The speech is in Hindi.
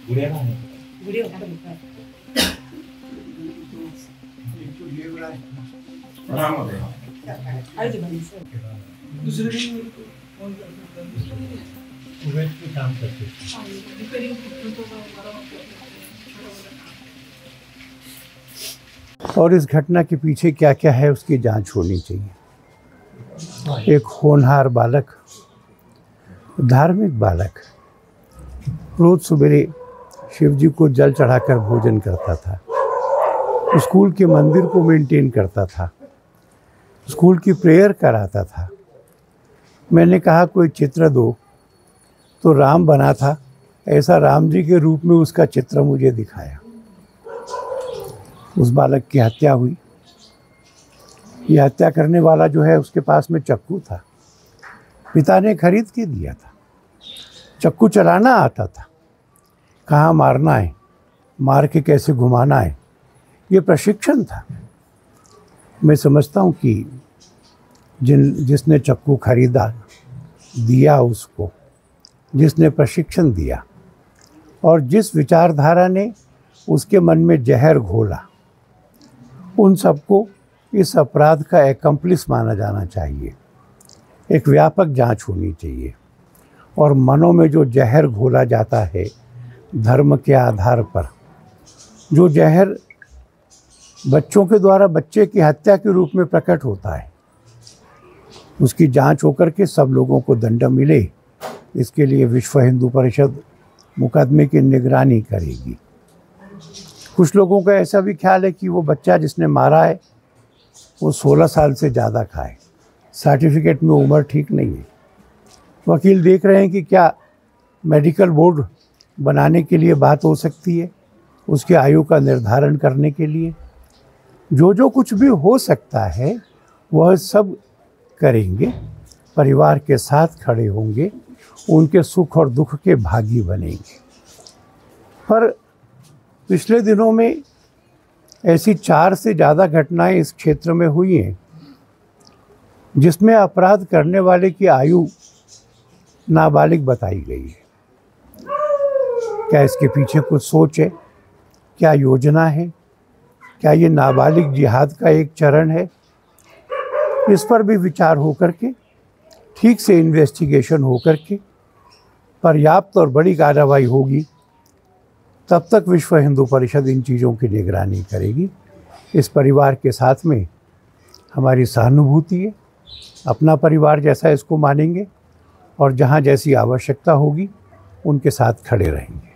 वीडियो बना दो। अरे जी दूसरे दिन फोन कुवैत में काम करते थे। और इस घटना के पीछे क्या क्या है उसकी जांच होनी चाहिए। एक होनहार बालक, धार्मिक बालक, रोज सवेरे शिव जी को जल चढ़ाकर भोजन करता था, स्कूल के मंदिर को मेंटेन करता था, स्कूल की प्रेयर कराता था। मैंने कहा कोई चित्र दो, तो राम बना था, ऐसा राम जी के रूप में उसका चित्र मुझे दिखाया। उस बालक की हत्या हुई। ये हत्या करने वाला जो है उसके पास में चाकू था, पिता ने खरीद के दिया था। चाकू चलाना आता था, कहाँ मारना है, मार के कैसे घुमाना है, ये प्रशिक्षण था। मैं समझता हूँ कि जिसने चाकू खरीदा, दिया उसको, जिसने प्रशिक्षण दिया और जिस विचारधारा ने उसके मन में जहर घोला, उन सबको इस अपराध का एक्म्प्लिस माना जाना चाहिए। एक व्यापक जांच होनी चाहिए। और मनों में जो जहर घोला जाता है धर्म के आधार पर, जो जहर बच्चों के द्वारा बच्चे की हत्या के रूप में प्रकट होता है, उसकी जांच होकर के सब लोगों को दंड मिले। इसके लिए विश्व हिंदू परिषद मुकदमे की निगरानी करेगी। कुछ लोगों का ऐसा भी ख्याल है कि वो बच्चा जिसने मारा है वो 16 साल से ज़्यादा का है, सर्टिफिकेट में उम्र ठीक नहीं है। वकील देख रहे हैं कि क्या मेडिकल बोर्ड बनाने के लिए बात हो सकती है, उसके आयु का निर्धारण करने के लिए। जो कुछ भी हो सकता है वह सब करेंगे, परिवार के साथ खड़े होंगे, उनके सुख और दुख के भागी बनेंगे। पर पिछले दिनों में ऐसी 4 से ज़्यादा घटनाएं इस क्षेत्र में हुई हैं जिसमें अपराध करने वाले की आयु नाबालिग बताई गई है। क्या इसके पीछे कुछ सोच है? क्या योजना है? क्या ये नाबालिग जिहाद का एक चरण है? इस पर भी विचार होकर के, ठीक से इन्वेस्टिगेशन होकर के पर्याप्त और बड़ी कार्रवाई होगी, तब तक विश्व हिंदू परिषद इन चीज़ों की निगरानी करेगी। इस परिवार के साथ में हमारी सहानुभूति है, अपना परिवार जैसा इसको मानेंगे और जहाँ जैसी आवश्यकता होगी उनके साथ खड़े रहेंगे।